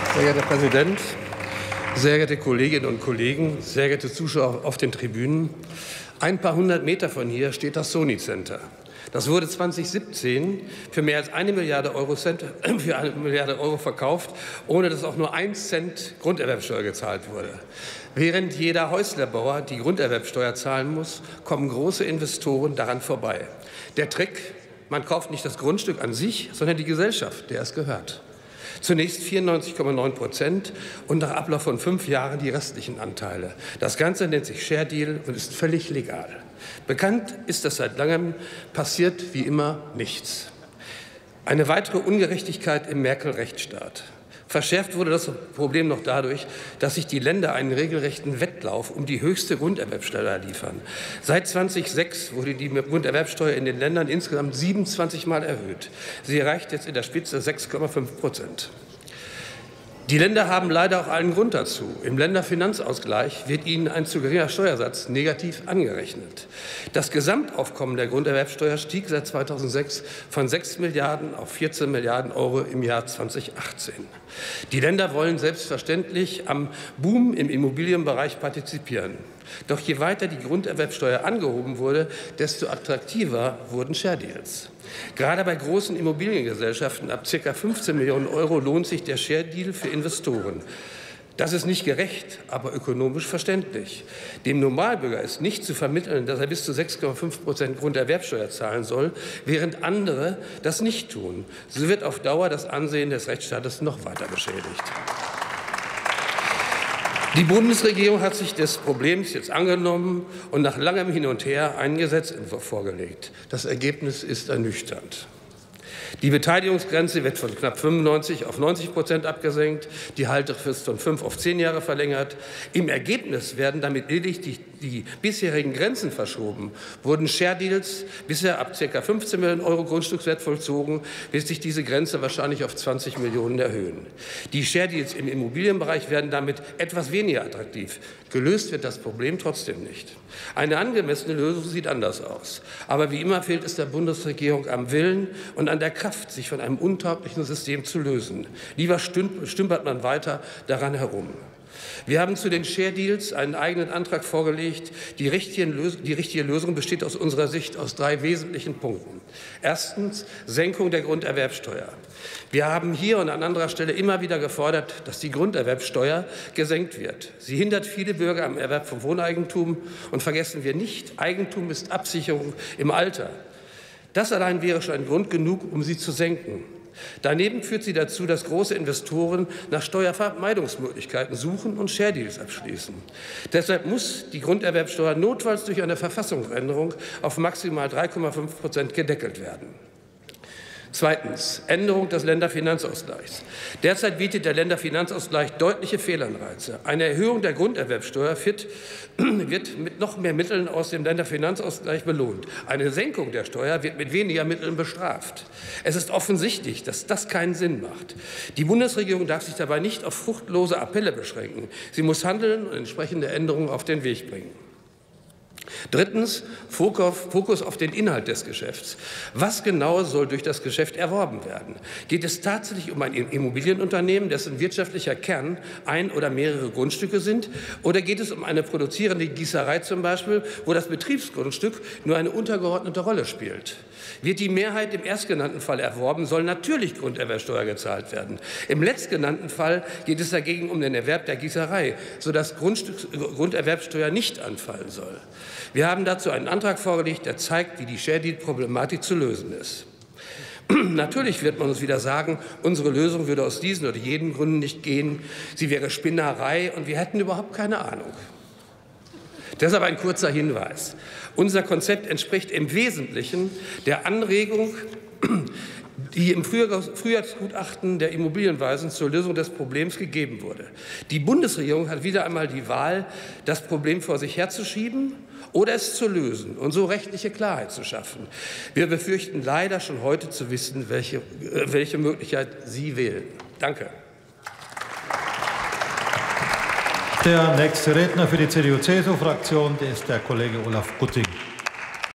Sehr geehrter Herr Präsident, sehr geehrte Kolleginnen und Kollegen, sehr geehrte Zuschauer auf den Tribünen! Ein paar hundert Meter von hier steht das Sony Center. Das wurde 2017 für mehr als 1 Milliarde Euro verkauft, ohne dass auch nur 1 Cent Grunderwerbsteuer gezahlt wurde. Während jeder Häuslerbauer die Grunderwerbsteuer zahlen muss, kommen große Investoren daran vorbei. Der Trick: Man kauft nicht das Grundstück an sich, sondern die Gesellschaft, der es gehört. Zunächst 94,9% und nach Ablauf von 5 Jahren die restlichen Anteile. Das Ganze nennt sich Share Deal und ist völlig legal. Bekannt ist das seit langem, passiert wie immer nichts. Eine weitere Ungerechtigkeit im Merkel-Rechtsstaat. Verschärft wurde das Problem noch dadurch, dass sich die Länder einen regelrechten Wettlauf um die höchste Grunderwerbsteuer liefern. Seit 2006 wurde die Grunderwerbsteuer in den Ländern insgesamt 27 Mal erhöht. Sie erreicht jetzt in der Spitze 6,5%. Die Länder haben leider auch allen Grund dazu. Im Länderfinanzausgleich wird ihnen ein zu geringer Steuersatz negativ angerechnet. Das Gesamtaufkommen der Grunderwerbsteuer stieg seit 2006 von 6 Milliarden auf 14 Milliarden Euro im Jahr 2018. Die Länder wollen selbstverständlich am Boom im Immobilienbereich partizipieren. Doch je weiter die Grunderwerbsteuer angehoben wurde, desto attraktiver wurden Share Deals. Gerade bei großen Immobiliengesellschaften ab ca. 15 Millionen Euro lohnt sich der Share Deal für Investoren. Das ist nicht gerecht, aber ökonomisch verständlich. Dem Normalbürger ist nicht zu vermitteln, dass er bis zu 6,5% Grunderwerbsteuer zahlen soll, während andere das nicht tun. So wird auf Dauer das Ansehen des Rechtsstaates noch weiter beschädigt. Die Bundesregierung hat sich des Problems jetzt angenommen und nach langem Hin und Her einen Gesetzentwurf vorgelegt. Das Ergebnis ist ernüchternd. Die Beteiligungsgrenze wird von knapp 95 auf 90% abgesenkt, die Haltefrist von 5 auf 10 Jahre verlängert. Im Ergebnis werden damit lediglich die bisherigen Grenzen verschoben. Wurden Share Deals bisher ab ca. 15 Millionen Euro Grundstückswert vollzogen, wird sich diese Grenze wahrscheinlich auf 20 Millionen erhöhen. Die Share Deals im Immobilienbereich werden damit etwas weniger attraktiv. Gelöst wird das Problem trotzdem nicht. Eine angemessene Lösung sieht anders aus. Aber wie immer fehlt es der Bundesregierung am Willen und an der Kraft, sich von einem untauglichen System zu lösen. Lieber stümpert man weiter daran herum. Wir haben zu den Share Deals einen eigenen Antrag vorgelegt. Die richtige Lösung besteht aus unserer Sicht aus 3 wesentlichen Punkten. Erstens Senkung der Grunderwerbsteuer. Wir haben hier und an anderer Stelle immer wieder gefordert, dass die Grunderwerbsteuer gesenkt wird. Sie hindert viele Bürger am Erwerb von Wohneigentum. Und vergessen wir nicht, Eigentum ist Absicherung im Alter. Das allein wäre schon ein Grund genug, um sie zu senken. Daneben führt sie dazu, dass große Investoren nach Steuervermeidungsmöglichkeiten suchen und Share Deals abschließen. Deshalb muss die Grunderwerbsteuer notfalls durch eine Verfassungsänderung auf maximal 3,5% gedeckelt werden. Zweitens Änderung des Länderfinanzausgleichs. Derzeit bietet der Länderfinanzausgleich deutliche Fehlanreize. Eine Erhöhung der Grunderwerbsteuer wird mit noch mehr Mitteln aus dem Länderfinanzausgleich belohnt. Eine Senkung der Steuer wird mit weniger Mitteln bestraft. Es ist offensichtlich, dass das keinen Sinn macht. Die Bundesregierung darf sich dabei nicht auf fruchtlose Appelle beschränken. Sie muss handeln und entsprechende Änderungen auf den Weg bringen. Drittens Fokus auf den Inhalt des Geschäfts. Was genau soll durch das Geschäft erworben werden? Geht es tatsächlich um ein Immobilienunternehmen, dessen wirtschaftlicher Kern ein oder mehrere Grundstücke sind? Oder geht es um eine produzierende Gießerei zum Beispiel, wo das Betriebsgrundstück nur eine untergeordnete Rolle spielt? Wird die Mehrheit im erstgenannten Fall erworben, soll natürlich Grunderwerbsteuer gezahlt werden. Im letztgenannten Fall geht es dagegen um den Erwerb der Gießerei, sodass Grunderwerbsteuer nicht anfallen soll. Wir haben dazu einen Antrag vorgelegt, der zeigt, wie die Share Deal-Problematik zu lösen ist. Natürlich wird man uns wieder sagen, unsere Lösung würde aus diesen oder jenen Gründen nicht gehen. Sie wäre Spinnerei und wir hätten überhaupt keine Ahnung. Deshalb ein kurzer Hinweis. Unser Konzept entspricht im Wesentlichen der Anregung, die im Frühjahrsgutachten der Immobilienweisen zur Lösung des Problems gegeben wurde. Die Bundesregierung hat wieder einmal die Wahl, das Problem vor sich herzuschieben oder es zu lösen und so rechtliche Klarheit zu schaffen. Wir befürchten leider schon heute zu wissen, welche Möglichkeit Sie wählen. Danke. Der nächste Redner für die CDU-CSU-Fraktion ist der Kollege Olaf Gutting.